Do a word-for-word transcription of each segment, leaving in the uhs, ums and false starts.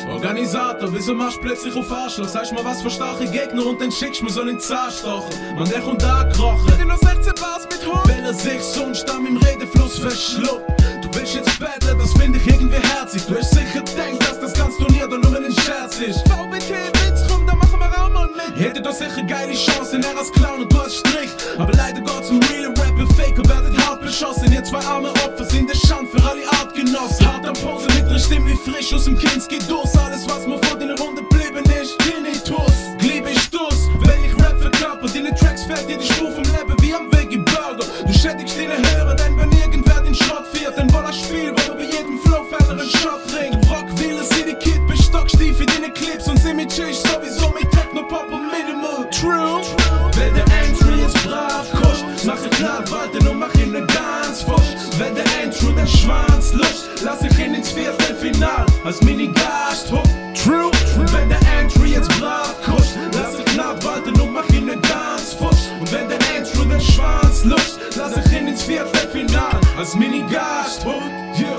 Organisator, wieso machst du plötzlich auf Arschloch? Sagst mal was für starke Gegner und dann schickst du mir so einen Zahnstocher. Man, der kommt angekrochen. Hätte noch sechzehn Bars mit Hund. Weil er sich sonst an meinem Redefluss verschluckt. Du willst jetzt battlen, das find ich irgendwie herzig. Du hast sicher gedacht, dass das ganze Turnier doch nur ein Scherz ist. V B T, Witz, komm, da machen wir auch mal mit. Hätte doch sicher geile Chancen, er als Clown und du als Strich. Aber leider geht's um real Rapper, Faker werden hart beschossen. Ihr zwei arme Opfer sind der Schand für alle Artgenossen. Hart am Pose mit der Stimme wie frisch aus dem Kinski-Durst. Alles was mir vor deiner Runde geblieben ist, Tinnitus. Glieb ich Stuss, wenn ich Rap verkörper. Deine Tracks fällt dir die Spur vom Leben wie am Veggie Burger. Du schädigst deine Hörer, denn wenn irgendwer den Schrott fährt, dann war das Spiel, wo du bei jedem Flowfehler einen Shot bringt. Rockwheeler, City Kid, bestockstief für deine Clips und Image ist sowieso mit Techno-Pop und Minimal. True, wenn der Entry jetzt brav kuscht, mach ich klar, warte und mach ihn ne ganz fusch. Wenn der Entry den Schwanz lutscht, lass ich ihn ins Viertelfinal als Mini-Gast hook. True, wenn der Entry jetzt brav kuscht, lass ich klar, warte und mach ihn ne ganz fusch. Und wenn der Entry den Schwanz lutscht, lass ich ihn ins Viertelfinal als Mini-Gast hook. Yeah.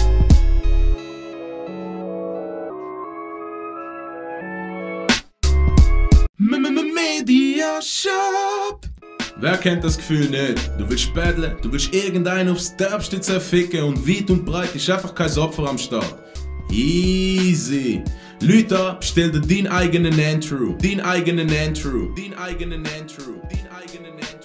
Media Shop. Wer kennt das Gefühl nicht? Du willst battlen, du willst irgendeinen aufs Derbste zerficken und weit und breit ist einfach kein Opfer am Start. Easy. Leute, bestell dir deinen eigenen Andrew, deinen eigenen Andrew, deinen eigenen Andrew, deinen eigenen Andrew.